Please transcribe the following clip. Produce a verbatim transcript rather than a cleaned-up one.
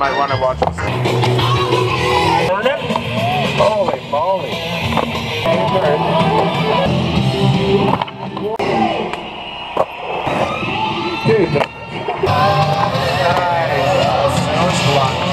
might want to watch this. Burn it? Holy moly. Dude. Nice. That was fun.